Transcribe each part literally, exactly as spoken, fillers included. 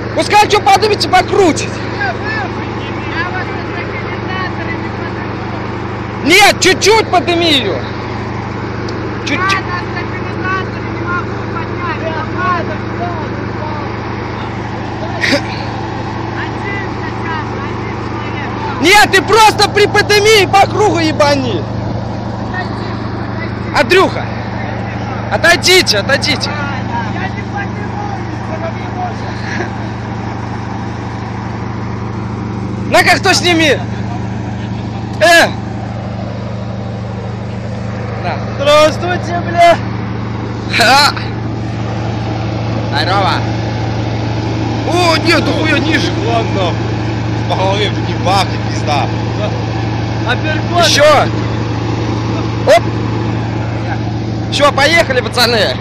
Пускай что поднимется, покрутит. Нет, чуть-чуть подними ее. Чуть-чуть. Нет, ты просто приподними и по кругу ебани. Андрюха, отойдите, отойдите. На-ка, кто сними? Э! Да. Здравствуйте, бля! Ха! Здорово! О, нет, хуя ниже! Ладно, по голове не бахнет, пизда. Еще! Оп! Все, поехали, пацаны!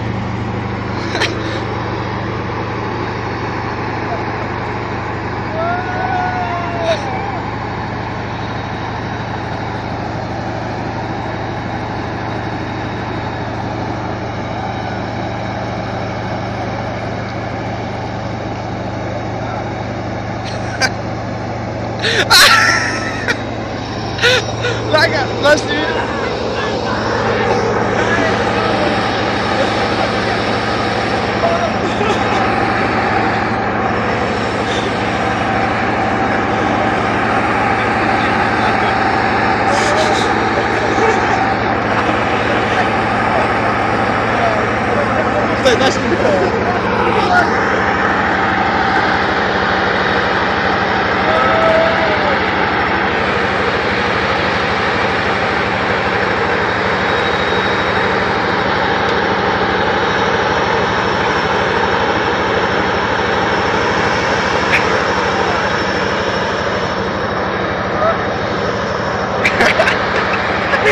Лага, подожди. Стой, дай снимай.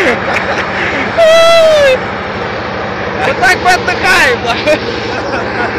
Вот так мы отдыхаем.